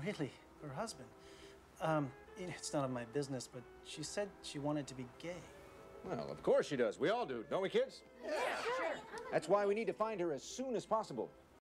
really, her husband. It's none of my business, but she said she wanted to be gay. Well, of course she does. We all do, don't we, kids? Yeah, sure. That's why we need to find her as soon as possible.